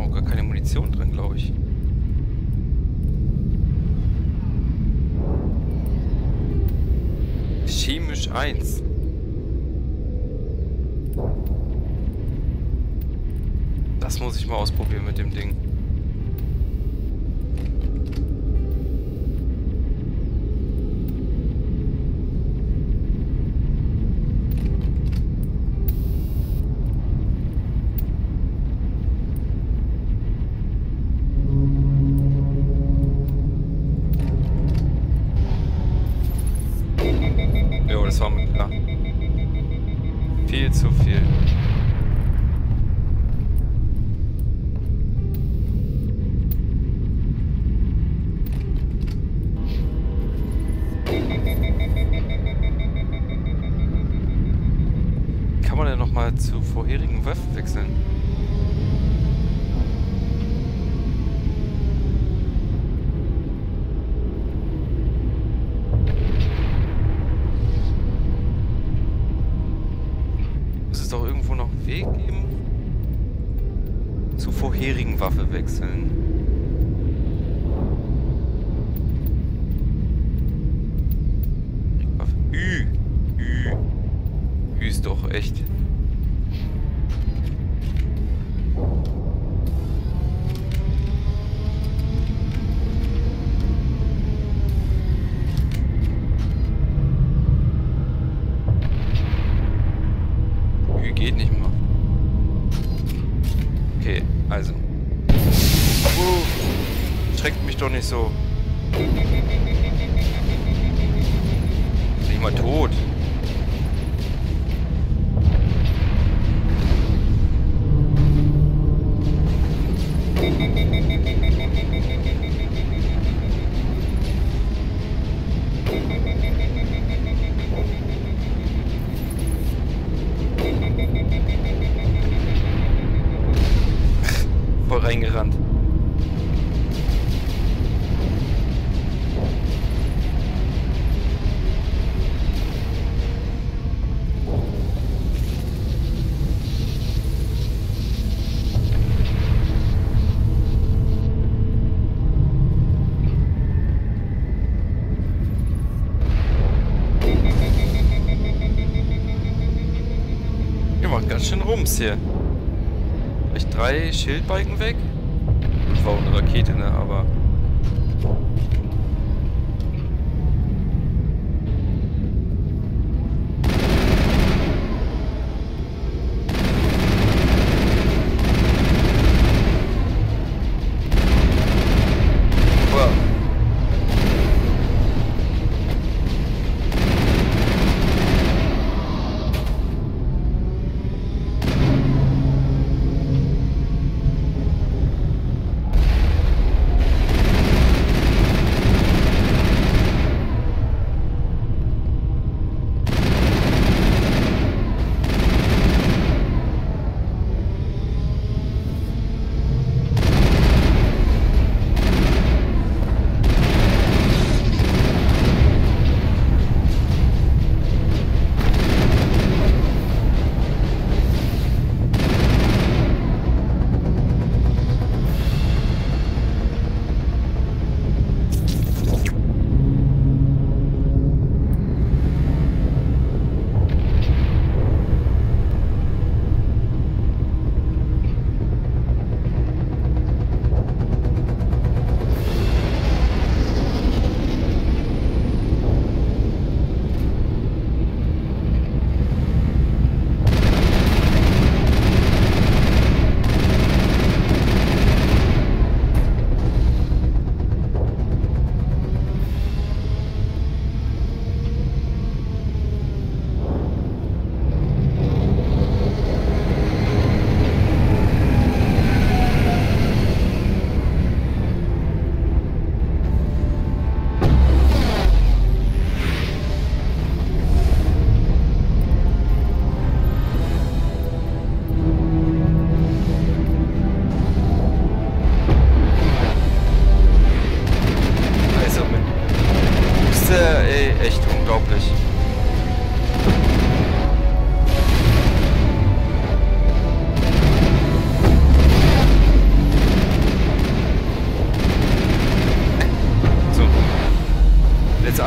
auch gar keine Munition drin, glaube ich. Chemisch 1. Das muss ich mal ausprobieren mit dem Ding. Jo, das war mir klar. Viel zu viel. Kann man denn nochmal zu vorherigen Waffen wechseln? Muss es doch irgendwo noch einen Weg geben? Zu vorherigen Waffe wechseln. Ü. Ist doch echt. Ü geht nicht mehr. Okay, also. Schreckt mich doch nicht so. Nicht mal tot. Voll reingerannt. Ihr macht ganz schön Rums hier. Vielleicht 3 Schildbalken weg? Das war auch eine Rakete, ne? Aber...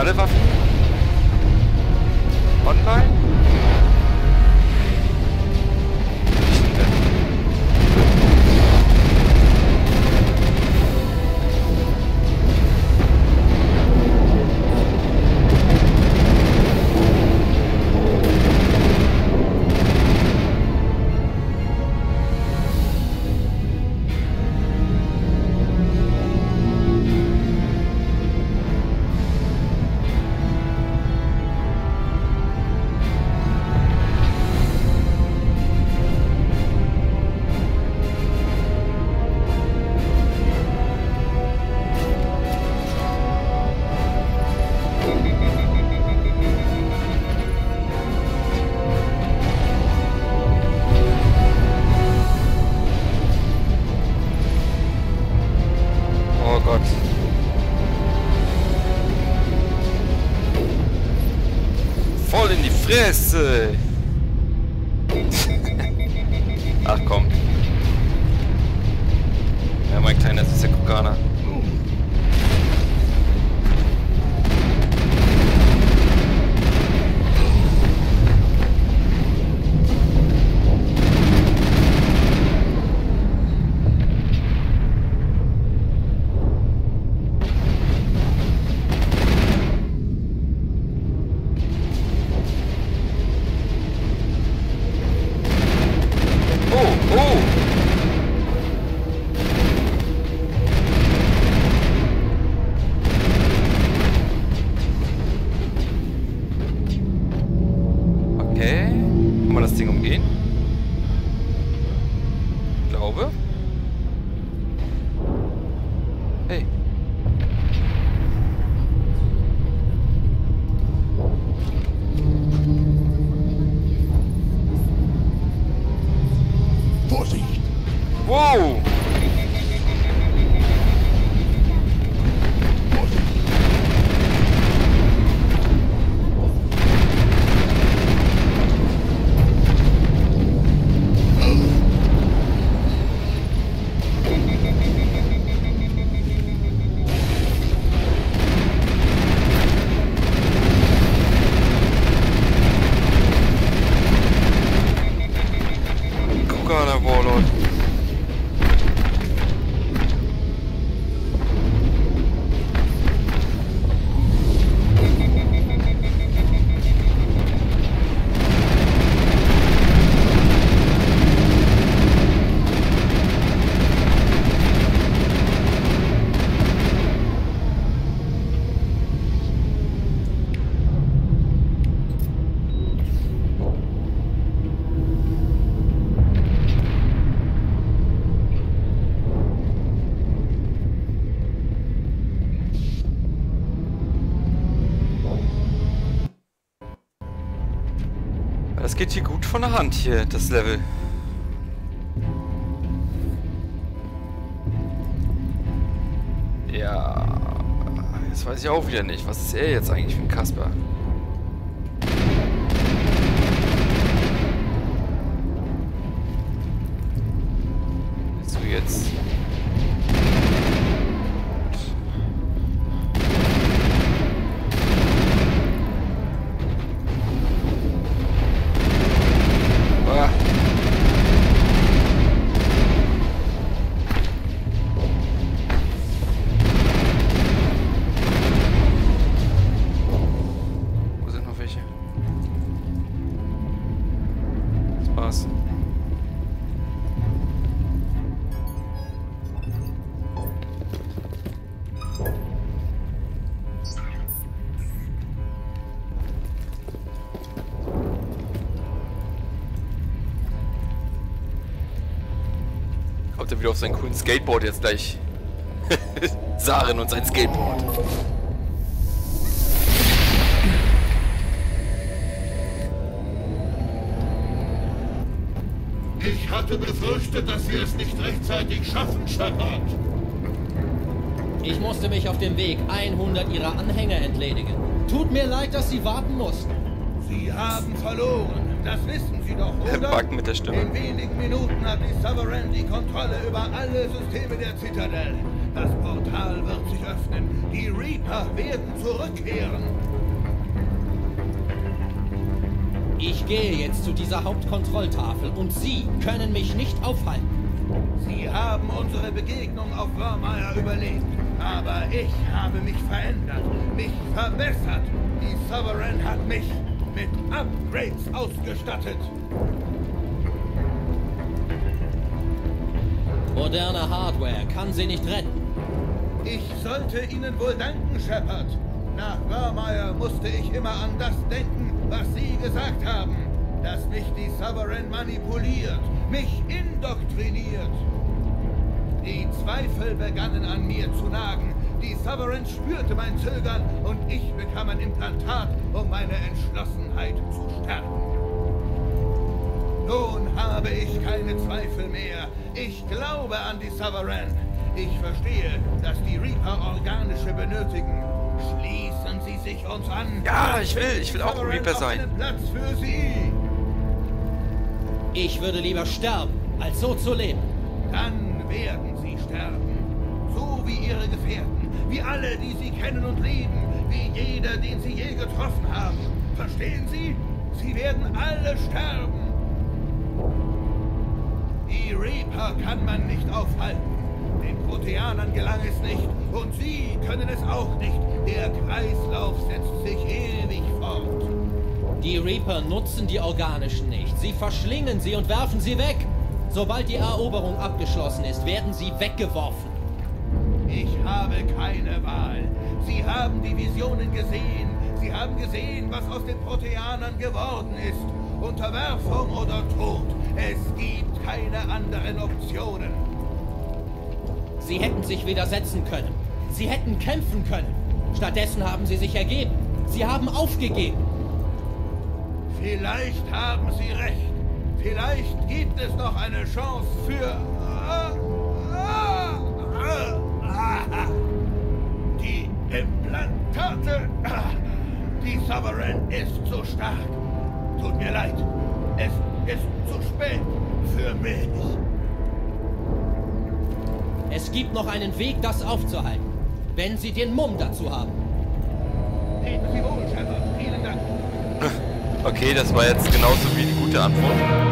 alle Waffen online? Voll in die Fresse! Ach komm. Ja, mein Kleiner, das ist der Kukaner. Okay. Kann man das Ding umgehen? Ich glaube. Hey. Vorsicht! Wow! Kukaner Warlord. Das geht hier gut von der Hand hier, das Level. Ja, jetzt weiß ich auch wieder nicht, was ist er jetzt eigentlich für ein Kasper? So jetzt. Was? Kommt er wieder auf sein coolen Skateboard jetzt gleich? Saren und sein Skateboard. Ich hatte befürchtet, dass Sie es nicht rechtzeitig schaffen, Shepard. Ich musste mich auf dem Weg 100 Ihrer Anhänger entledigen. Tut mir leid, dass Sie warten mussten. Sie haben verloren. Das wissen Sie doch, oder? Bug mit der Stimme. In wenigen Minuten hat die Sovereign die Kontrolle über alle Systeme der Zitadelle. Das Portal wird sich öffnen. Die Reaper werden zurückkehren. Ich gehe jetzt zu dieser Hauptkontrolltafel und Sie können mich nicht aufhalten. Sie haben unsere Begegnung auf Vormeier überlebt. Aber ich habe mich verändert, mich verbessert. Die Sovereign hat mich mit Upgrades ausgestattet. Moderne Hardware kann sie nicht retten. Ich sollte Ihnen wohl danken, Shepard. Nach Vormeier musste ich immer an das denken, was Sie gesagt haben. Dass mich die Sovereign manipuliert, mich indoktriniert. Die Zweifel begannen an mir zu nagen. Die Sovereign spürte mein Zögern und ich bekam ein Implantat, um meine Entschlossenheit zu stärken. Nun habe ich keine Zweifel mehr. Ich glaube an die Sovereign. Ich verstehe, dass die Reaper organische benötigen. Schließen Sie sich uns an. Ja, ich will auch ein Reaper sein. Einen Platz für Sie. Ich würde lieber sterben, als so zu leben. Dann werden Sie sterben. So wie Ihre Gefährten. Wie alle, die Sie kennen und lieben. Wie jeder, den Sie je getroffen haben. Verstehen Sie? Sie werden alle sterben. Die Reaper kann man nicht aufhalten. Den Proteanern gelang es nicht. Und Sie können es auch nicht. Der Kreislauf setzt sich ewig fort. Die Reaper nutzen die organischen nicht. Sie verschlingen sie und werfen sie weg. Sobald die Eroberung abgeschlossen ist, werden sie weggeworfen. Ich habe keine Wahl. Sie haben die Visionen gesehen. Sie haben gesehen, was aus den Proteanern geworden ist. Unterwerfung oder Tod. Es gibt keine anderen Optionen. Sie hätten sich widersetzen können. Sie hätten kämpfen können. Stattdessen haben sie sich ergeben. Sie haben aufgegeben. Vielleicht haben Sie recht. Vielleicht gibt es noch eine Chance für... Die Implantate. Die Sovereign ist so stark. Tut mir leid. Es ist zu spät für mich. Es gibt noch einen Weg, das aufzuhalten. Wenn Sie den Mumm dazu haben. Leben Sie wohl, Shepard. Vielen Dank. Okay, das war jetzt genauso wie die gute Antwort.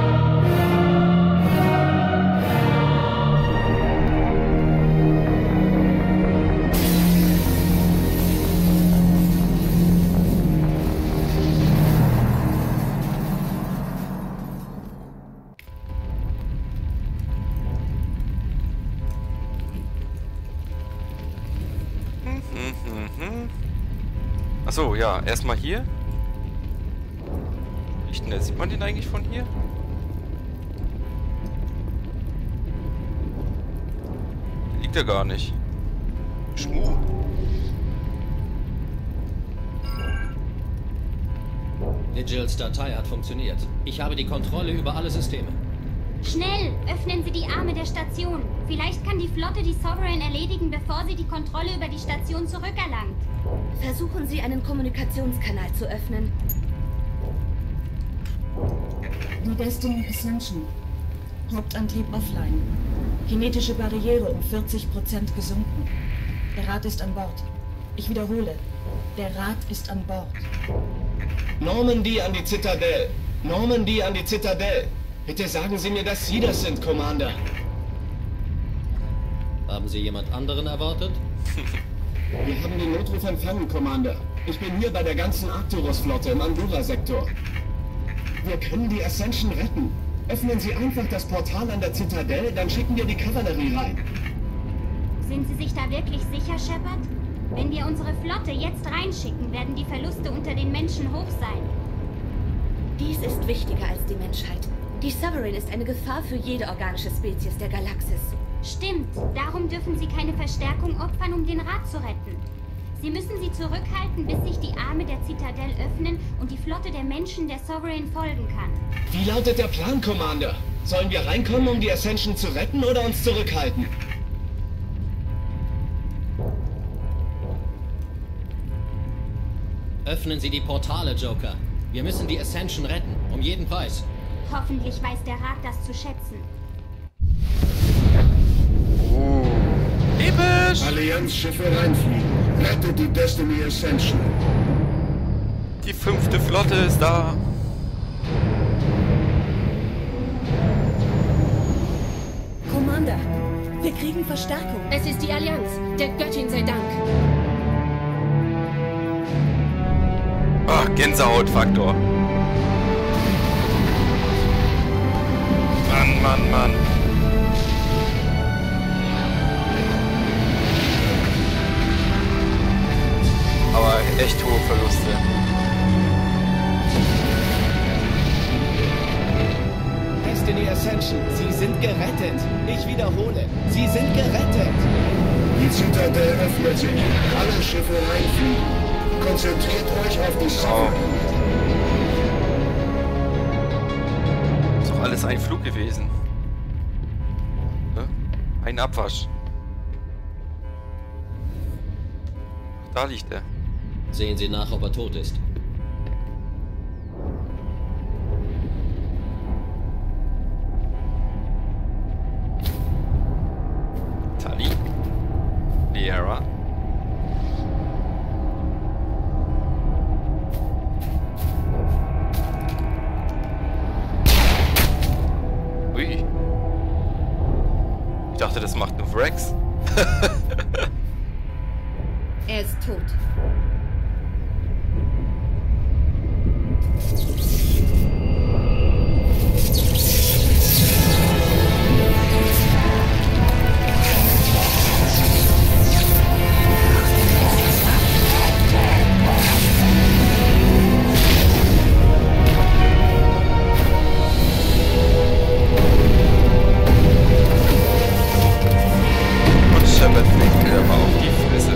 Achso, ja, erstmal hier. Sieht man den eigentlich von hier? Liegt er gar nicht. Schmuh. Vigils Datei hat funktioniert. Ich habe die Kontrolle über alle Systeme. Schnell! Öffnen Sie die Arme der Station. Vielleicht kann die Flotte die Sovereign erledigen, bevor sie die Kontrolle über die Station zurückerlangt. Versuchen Sie, einen Kommunikationskanal zu öffnen. Die Destiny Ascension. Hauptantrieb offline. Kinetische Barriere um 40% gesunken. Der Rat ist an Bord. Ich wiederhole, der Rat ist an Bord. Normandy an die Zitadelle. Normandy an die Zitadelle. Bitte sagen Sie mir, dass Sie das sind, Commander. Haben Sie jemand anderen erwartet? Wir haben den Notruf empfangen, Commander. Ich bin hier bei der ganzen Arcturus-Flotte im Andorra-Sektor. Wir können die Ascension retten. Öffnen Sie einfach das Portal an der Zitadelle, dann schicken wir die Kavallerie rein. Sind Sie sich da wirklich sicher, Shepard? Wenn wir unsere Flotte jetzt reinschicken, werden die Verluste unter den Menschen hoch sein. Dies ist wichtiger als die Menschheit. Die Sovereign ist eine Gefahr für jede organische Spezies der Galaxis. Stimmt, darum dürfen Sie keine Verstärkung opfern, um den Rat zu retten. Sie müssen sie zurückhalten, bis sich die Arme der Zitadelle öffnen und die Flotte der Menschen der Sovereign folgen kann. Wie lautet der Plan, Commander? Sollen wir reinkommen, um die Ascension zu retten oder uns zurückhalten? Öffnen Sie die Portale, Joker. Wir müssen die Ascension retten, um jeden Preis. Hoffentlich weiß der Rat das zu schätzen. Episch! Allianzschiffe reinfliegen. Rettet die Destiny Ascension. Die 5. Flotte ist da. Commander, wir kriegen Verstärkung. Es ist die Allianz. Der Göttin sei Dank. Ach, Gänsehautfaktor. Mann, Mann, Mann. Aber echt hohe Verluste. Destiny Ascension, Sie sind gerettet. Ich wiederhole, Sie sind gerettet. Die Zitadelle öffnet sich. Alle Schiffe reinfliegen. Konzentriert euch auf die Sovereign. Ist doch alles ein Flug gewesen. Ne? Ein Abwasch. Da liegt er. Sehen Sie nach, ob er tot ist. Tali. Liara. Ui. Ich dachte, das macht nur Rex. Er ist tot. Und Shepard fliegt wieder mal auf die Fresse.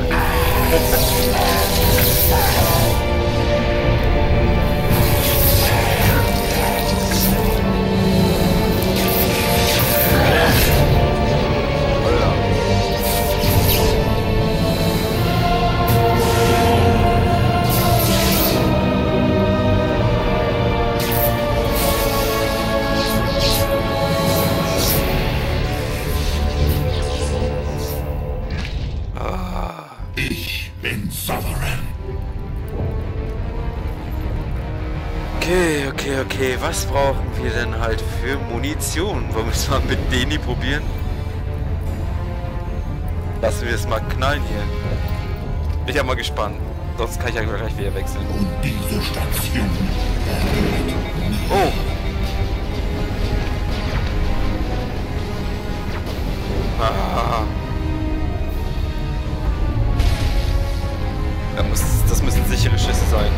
Ich bin Sovereign. Okay. Was brauchen wir denn halt für Munition? Wollen wir es mal mit Deni probieren? Lassen wir es mal knallen hier. Bin ja mal gespannt. Sonst kann ich ja gleich wieder wechseln. Und diese Station. Oh! Ah. Das müssen sichere Schüsse sein.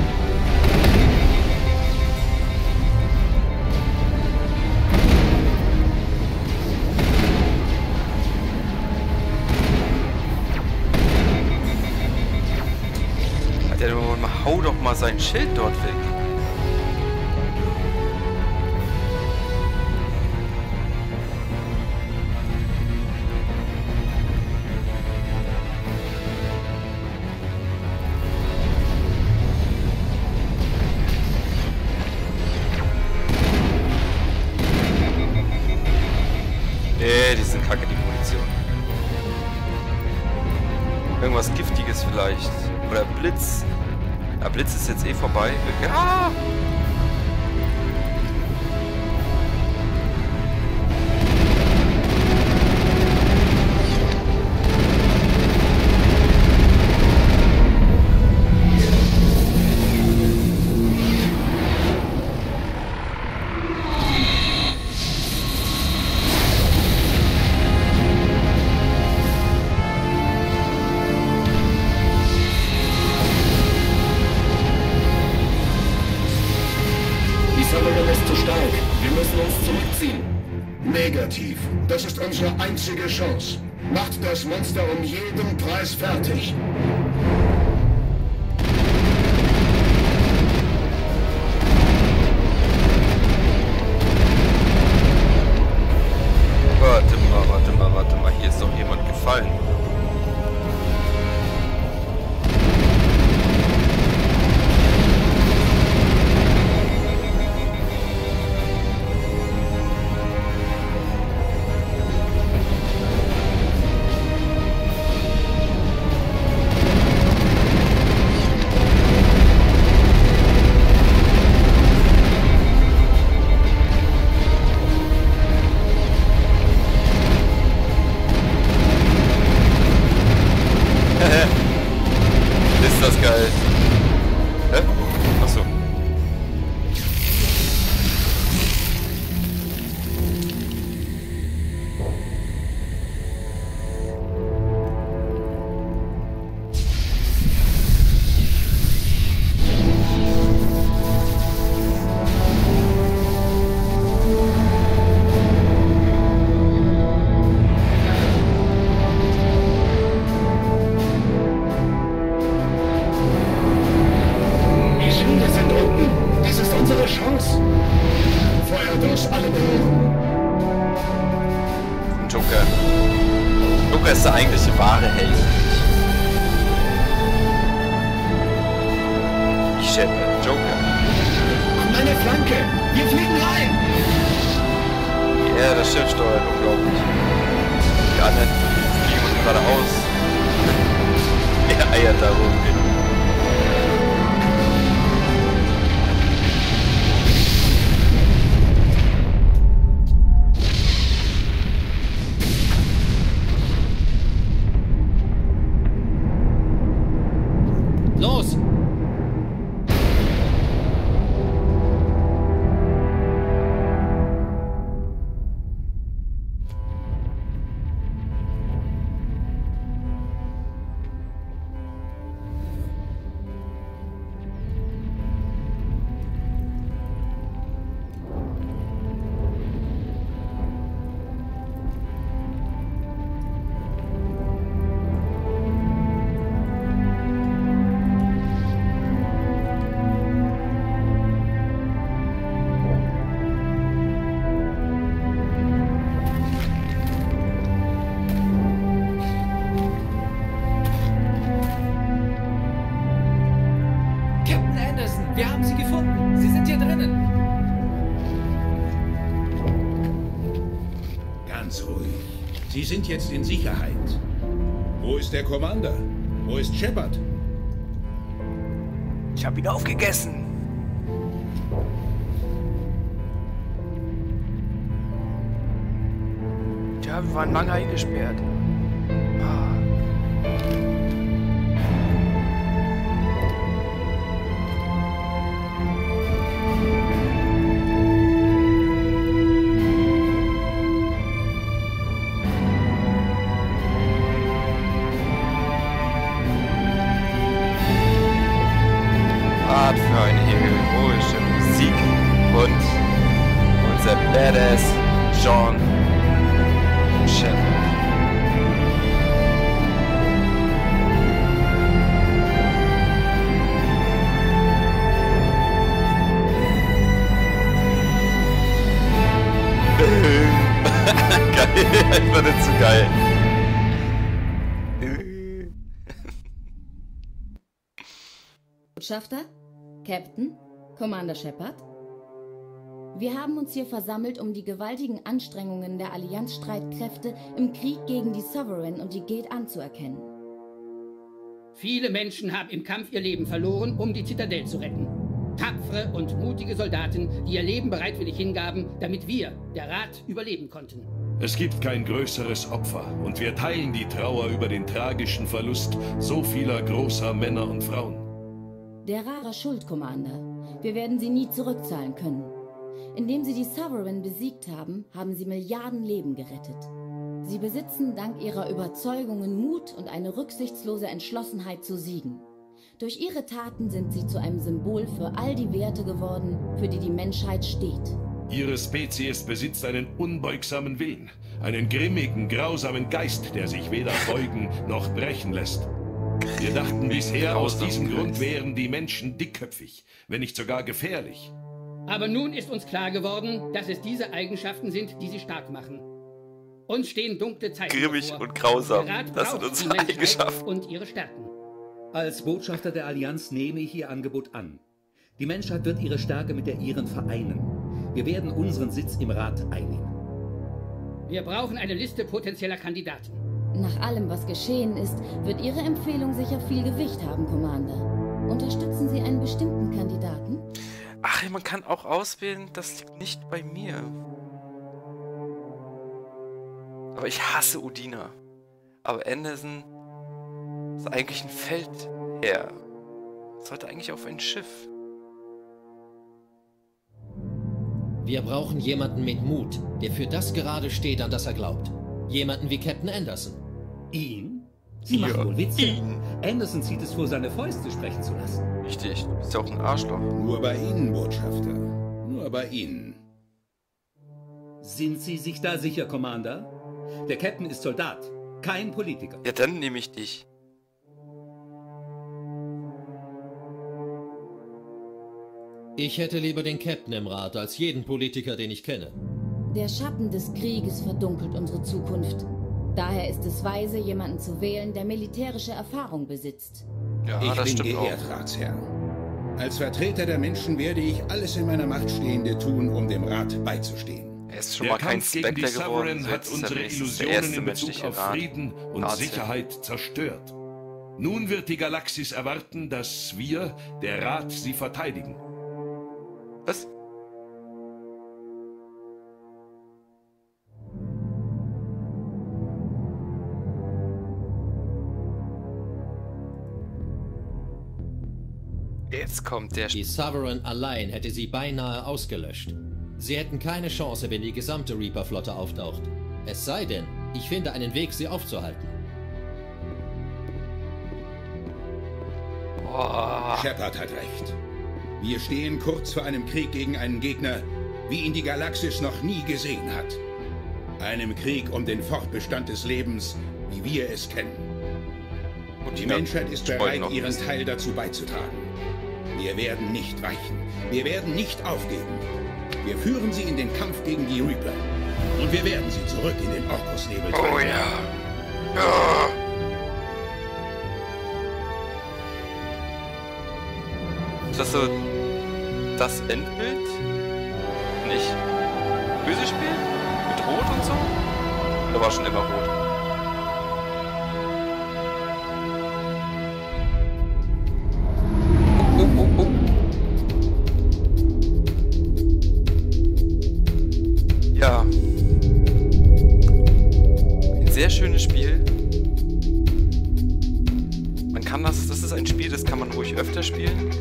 Hau doch mal sein Schild dort weg. Nee, die sind kacke, die Munition. Irgendwas Giftiges vielleicht. Oder Blitz. Ja, Blitz ist jetzt eh vorbei. Ja! Negativ. Das ist unsere einzige Chance. Macht das Monster um jeden Preis fertig. Warte mal. Hier ist doch jemand gefallen. das geil. Hä? Achso. Joker ist der eigentliche wahre Held. Ich Shepard, Joker. An meine Flanke! Wir fliegen rein! Ja, das Schiff steuert unglaublich. Die anderen fliegen uns geradeaus. Er eiert da rum. Los! Wir haben sie gefunden. Sie sind hier drinnen. Ganz ruhig. Sie sind jetzt in Sicherheit. Wo ist der Commander? Wo ist Shepard? Ich habe ihn aufgegessen. Ja, wir waren lange eingesperrt. Für eine heroische Musik und unser Badass John Shepard. Geil, einfach nicht zu geil. Botschafter? Captain? Commander Shepard? Wir haben uns hier versammelt, um die gewaltigen Anstrengungen der Allianzstreitkräfte im Krieg gegen die Sovereign und die Gate anzuerkennen. Viele Menschen haben im Kampf ihr Leben verloren, um die Zitadelle zu retten. Tapfere und mutige Soldaten, die ihr Leben bereitwillig hingaben, damit wir, der Rat, überleben konnten. Es gibt kein größeres Opfer und wir teilen die Trauer über den tragischen Verlust so vieler großer Männer und Frauen. Der Rara Schuld, Commander. Wir werden sie nie zurückzahlen können. Indem sie die Sovereign besiegt haben, haben sie Milliarden Leben gerettet. Sie besitzen dank ihrer Überzeugungen Mut und eine rücksichtslose Entschlossenheit zu siegen. Durch ihre Taten sind sie zu einem Symbol für all die Werte geworden, für die die Menschheit steht. Ihre Spezies besitzt einen unbeugsamen Willen, einen grimmigen, grausamen Geist, der sich weder beugen noch brechen lässt. Wir dachten bisher, aus diesem Grund wären die Menschen dickköpfig, wenn nicht sogar gefährlich. Aber nun ist uns klar geworden, dass es diese Eigenschaften sind, die sie stark machen. Uns stehen dunkle Zeiten grimmig bevor. und grausam. Der Rat Das sind braucht unsere die Menschheit Eigenschaften. und ihre Stärken. Als Botschafter der Allianz nehme ich Ihr Angebot an. Die Menschheit wird ihre Stärke mit der ihren vereinen. Wir werden unseren Sitz im Rat einnehmen. Wir brauchen eine Liste potenzieller Kandidaten. Nach allem, was geschehen ist, wird Ihre Empfehlung sicher viel Gewicht haben, Commander. Unterstützen Sie einen bestimmten Kandidaten? Ach, man kann auch auswählen, das liegt nicht bei mir. Aber ich hasse Udina. Aber Anderson ist eigentlich ein Feldherr. Sollte eigentlich auf ein Schiff. Wir brauchen jemanden mit Mut, der für das gerade steht, an das er glaubt. Jemanden wie Captain Anderson. Ihn? Sie machen wohl Witze. Anderson zieht es vor, seine Fäuste sprechen zu lassen. Richtig, du bist ja auch ein Arschloch. Nur bei Ihnen, Botschafter. Nur bei Ihnen. Sind Sie sich da sicher, Commander? Der Captain ist Soldat, kein Politiker. Ja, dann nehme ich dich. Ich hätte lieber den Captain im Rat als jeden Politiker, den ich kenne. Der Schatten des Krieges verdunkelt unsere Zukunft. Daher ist es weise, jemanden zu wählen, der militärische Erfahrung besitzt. Ja, ich das bin stimmt geehrt, auch. Ratsherr. Als Vertreter der Menschen werde ich alles in meiner Macht Stehende tun, um dem Rat beizustehen. Er ist schon Der mal kein Kampf gegen die Spectre geworden. Sovereign hat unsere Illusionen in Bezug auf Frieden und Sicherheit zerstört. Nun wird die Galaxis erwarten, dass wir, der Rat, sie verteidigen. Was? Jetzt kommt der... Die Sovereign allein hätte sie beinahe ausgelöscht. Sie hätten keine Chance, wenn die gesamte Reaper-Flotte auftaucht. Es sei denn, ich finde einen Weg, sie aufzuhalten. Shepard hat recht. Wir stehen kurz vor einem Krieg gegen einen Gegner, wie ihn die Galaxis noch nie gesehen hat. Einem Krieg um den Fortbestand des Lebens, wie wir es kennen. Und die Menschheit ist bereit, ihren Teil dazu beizutragen. Wir werden nicht weichen. Wir werden nicht aufgeben. Wir führen sie in den Kampf gegen die Reaper. Und wir werden sie zurück in den Orkusnebel treiben. Oh ja. Ja. Ist das so das Endbild? Nicht? Böse Spiel? Mit Rot und so? Oder war schon immer rot? Ja. Ein sehr schönes Spiel. Man kann das ist ein Spiel, das kann man ruhig öfter spielen.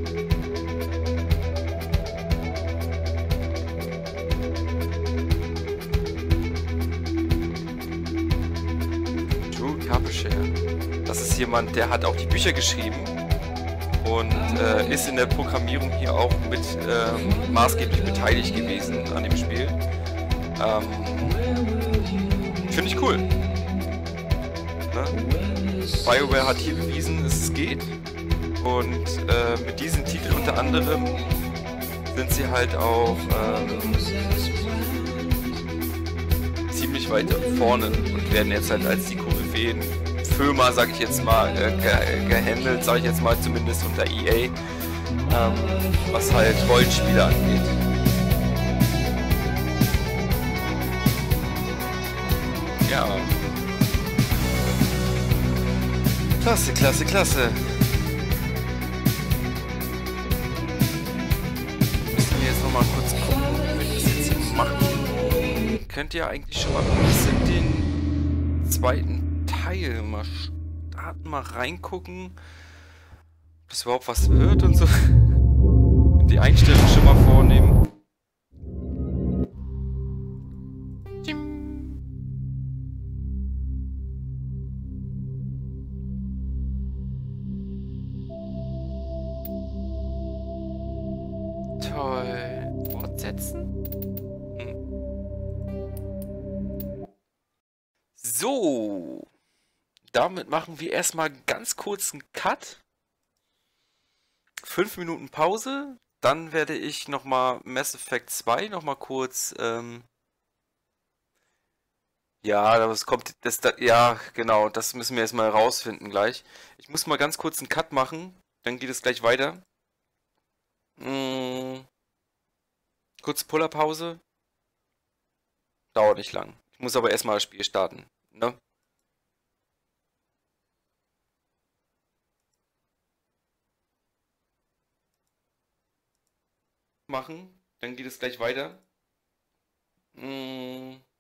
Drew Karpyshare. Das ist jemand, der hat auch die Bücher geschrieben. Und ist in der Programmierung hier auch mit maßgeblich beteiligt gewesen an dem Spiel. Finde ich cool. Ne? BioWare hat hier bewiesen, dass es geht. Und mit diesem Titel unter anderem sind sie halt auch ziemlich weit vorne und werden jetzt halt als die Koryphäen Firma, sag ich jetzt mal, gehandelt, sag ich jetzt mal zumindest unter EA, was halt Rollenspiele angeht. Ja. Klasse, klasse, klasse. Müssen wir jetzt nochmal kurz gucken, wie wir das jetzt hier machen. Könnt ihr eigentlich schon mal ein bisschen den zweiten Teil mal starten, mal reingucken, ob das überhaupt was wird und so. Die Einstellung schon mal vornehmen. Toll. Fortsetzen? So. Damit machen wir erstmal ganz kurz einen Cut. 5 Minuten Pause. Dann werde ich nochmal Mass Effect 2 nochmal kurz, ja, das kommt, ja, genau, das müssen wir erstmal herausfinden gleich. Ich muss mal ganz kurz einen Cut machen, dann geht es gleich weiter. Kurze Pullerpause. Dauert nicht lang. Ich muss aber erstmal das Spiel starten, ne? Machen, dann geht es gleich weiter.